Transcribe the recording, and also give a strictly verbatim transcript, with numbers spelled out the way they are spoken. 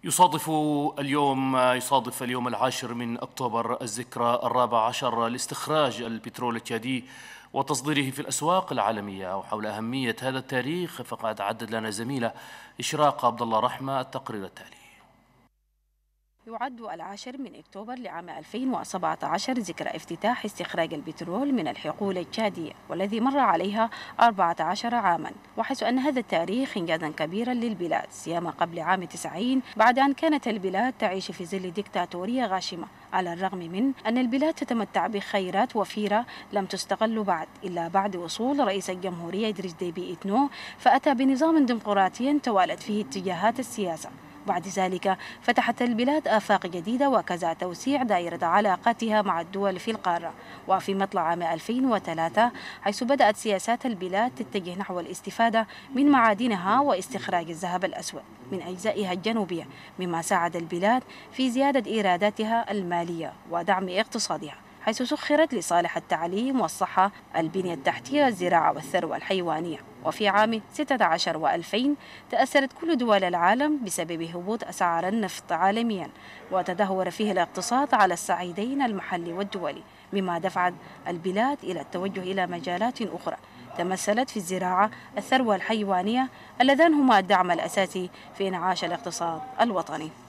يصادف اليوم يصادف اليوم العاشر من أكتوبر الذكرى الرابع عشر لاستخراج البترول التشادي وتصديره في الأسواق العالمية. وحول أهمية هذا التاريخ فقد عدد لنا زميلة إشراق عبد الله رحمة التقرير التالي. يعد العاشر من أكتوبر لعام ألفين وسبعة عشر ذكرى افتتاح استخراج البترول من الحقول التشادية، والذي مر عليها أربعة عشر عاما، وحيث أن هذا التاريخ إنجازا كبيرا للبلاد سيما قبل عام تسعين، بعد أن كانت البلاد تعيش في ظل ديكتاتورية غاشمة، على الرغم من أن البلاد تتمتع بخيرات وفيرة لم تستغل بعد إلا بعد وصول رئيس الجمهورية إدريس ديبي إتنو، فأتى بنظام ديمقراطي توالت فيه اتجاهات السياسة. بعد ذلك فتحت البلاد آفاق جديدة وكذا توسيع دائرة علاقاتها مع الدول في القارة. وفي مطلع عام ألفين وثلاثة حيث بدأت سياسات البلاد تتجه نحو الاستفادة من معادنها واستخراج الذهب الأسود من أجزائها الجنوبية، مما ساعد البلاد في زيادة إيراداتها المالية ودعم اقتصادها، حيث سخرت لصالح التعليم والصحة، البنية التحتية والزراعة والثروة الحيوانية. وفي عام ستة عشر وألفين تأثرت كل دول العالم بسبب هبوط أسعار النفط عالميا، وتدهور فيه الاقتصاد على الصعيدين المحلي والدولي، مما دفع البلاد إلى التوجه إلى مجالات أخرى تمثلت في الزراعة، الثروة الحيوانية، اللذان هما الدعم الأساسي في إنعاش الاقتصاد الوطني.